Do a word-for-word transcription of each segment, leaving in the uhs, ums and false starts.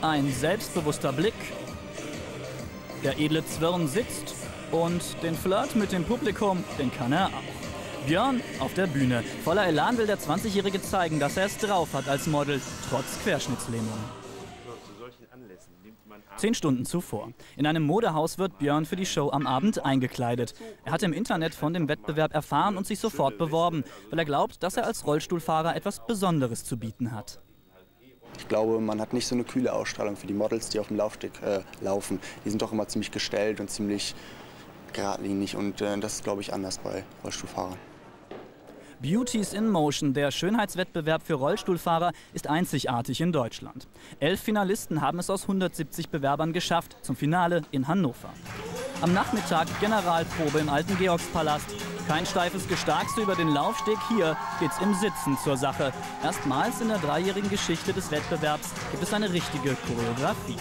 Ein selbstbewusster Blick. Der edle Zwirn sitzt und den Flirt mit dem Publikum, den kann er auch. Björn auf der Bühne. Voller Elan will der zwanzigjährige zeigen, dass er es drauf hat als Model, trotz Querschnittslähmung. Zehn Stunden zuvor. In einem Modehaus wird Björn für die Show am Abend eingekleidet. Er hat im Internet von dem Wettbewerb erfahren und sich sofort beworben, weil er glaubt, dass er als Rollstuhlfahrer etwas Besonderes zu bieten hat. Ich glaube, man hat nicht so eine kühle Ausstrahlung für die Models, die auf dem Laufsteg äh, laufen. Die sind doch immer ziemlich gestellt und ziemlich geradlinig und äh, das ist, glaube ich, anders bei Rollstuhlfahrern. Beauties in Motion, der Schönheitswettbewerb für Rollstuhlfahrer, ist einzigartig in Deutschland. Elf Finalisten haben es aus hundertsiebzig Bewerbern geschafft, zum Finale in Hannover. Am Nachmittag Generalprobe im alten Georgspalast. Kein steifes Gestarkste über den Laufsteg, hier geht's im Sitzen zur Sache. Erstmals in der dreijährigen Geschichte des Wettbewerbs gibt es eine richtige Choreografie.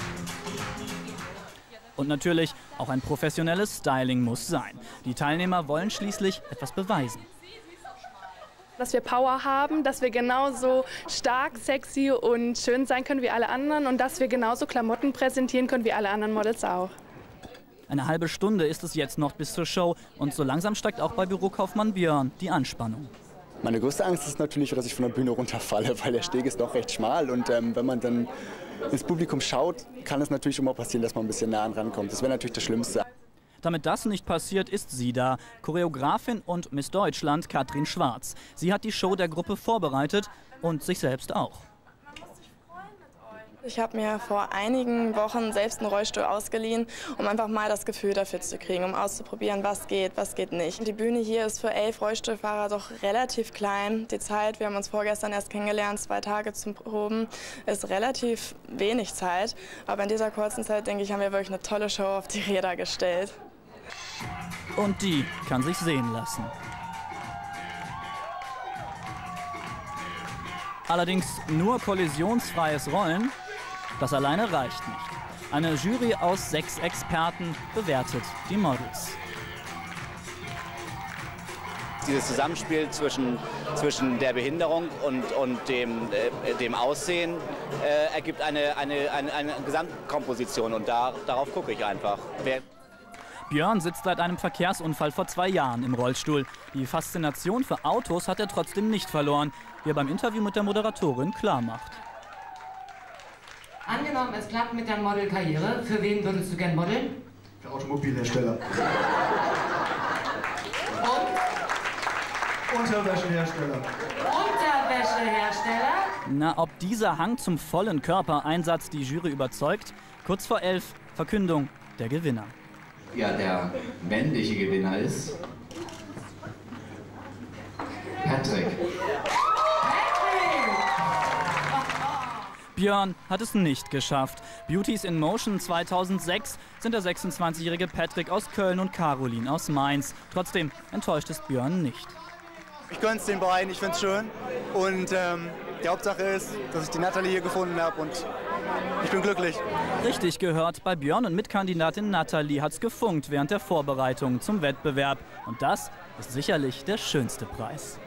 Und natürlich, auch ein professionelles Styling muss sein. Die Teilnehmer wollen schließlich etwas beweisen. Dass wir Power haben, dass wir genauso stark, sexy und schön sein können wie alle anderen und dass wir genauso Klamotten präsentieren können wie alle anderen Models auch. Eine halbe Stunde ist es jetzt noch bis zur Show und so langsam steigt auch bei Bürokaufmann Björn die Anspannung. Meine größte Angst ist natürlich, dass ich von der Bühne runterfalle, weil der Steg ist doch recht schmal und ähm, wenn man dann ins Publikum schaut, kann es natürlich immer passieren, dass man ein bisschen nah rankommt. Das wäre natürlich das Schlimmste. Damit das nicht passiert, ist sie da, Choreografin und Miss Deutschland Katrin Schwarz. Sie hat die Show der Gruppe vorbereitet und sich selbst auch. Ich habe mir vor einigen Wochen selbst einen Rollstuhl ausgeliehen, um einfach mal das Gefühl dafür zu kriegen, um auszuprobieren, was geht, was geht nicht. Die Bühne hier ist für elf Rollstuhlfahrer doch relativ klein. Die Zeit, wir haben uns vorgestern erst kennengelernt, zwei Tage zum Proben, ist relativ wenig Zeit. Aber in dieser kurzen Zeit, denke ich, haben wir wirklich eine tolle Show auf die Räder gestellt. Und die kann sich sehen lassen. Allerdings nur kollisionsfreies Rollen, das alleine reicht nicht. Eine Jury aus sechs Experten bewertet die Models. Dieses Zusammenspiel zwischen, zwischen der Behinderung und, und dem, äh, dem Aussehen äh, ergibt eine, eine, eine, eine Gesamtkomposition und da, darauf gucke ich einfach. Wer Björn sitzt seit einem Verkehrsunfall vor zwei Jahren im Rollstuhl. Die Faszination für Autos hat er trotzdem nicht verloren, wie er beim Interview mit der Moderatorin klarmacht. Angenommen, es klappt mit der Modelkarriere. Für wen würdest du gern modeln? Für Automobilhersteller. Und? Unterwäschehersteller. Unterwäschehersteller? Na, ob dieser Hang zum vollen Körpereinsatz die Jury überzeugt? Kurz vor elf, Verkündung der Gewinner. Ja, der männliche Gewinner ist Patrick. Björn hat es nicht geschafft. Beauties in Motion zweitausendsechs sind der sechsundzwanzigjährige Patrick aus Köln und Caroline aus Mainz. Trotzdem enttäuscht es Björn nicht. Ich gönn's den beiden, ich find's schön und ähm, die Hauptsache ist, dass ich die Natalie hier gefunden habe und ich bin glücklich. Richtig gehört, bei Björn und Mitkandidatin Natalie hat's gefunkt während der Vorbereitung zum Wettbewerb. Und das ist sicherlich der schönste Preis.